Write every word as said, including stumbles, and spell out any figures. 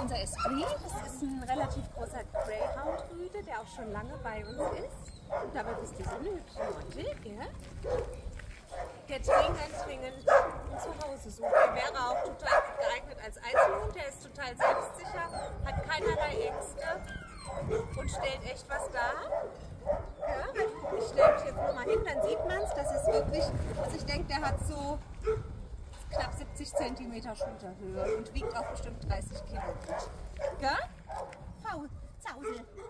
unser Esprit. Das ist ein relativ großer Greyhound-Rüde, der auch schon lange bei uns ist. Und dabei bist du so eine hübsche Motte, gell? Der dringend, dringend ein Zuhause sucht. Der wäre auch total geeignet als Einzelhund. Der ist total selbstsicher, hat keinerlei Ängste und stellt echt was dar. Ja, ich stelle mich jetzt nur mal hin, dann sieht man es. Das ist wirklich, also ich denke, der hat so knapp siebzig Zentimeter Schulterhöhe und wiegt auch bestimmt dreißig Kilo. Gell? Faul, Zause.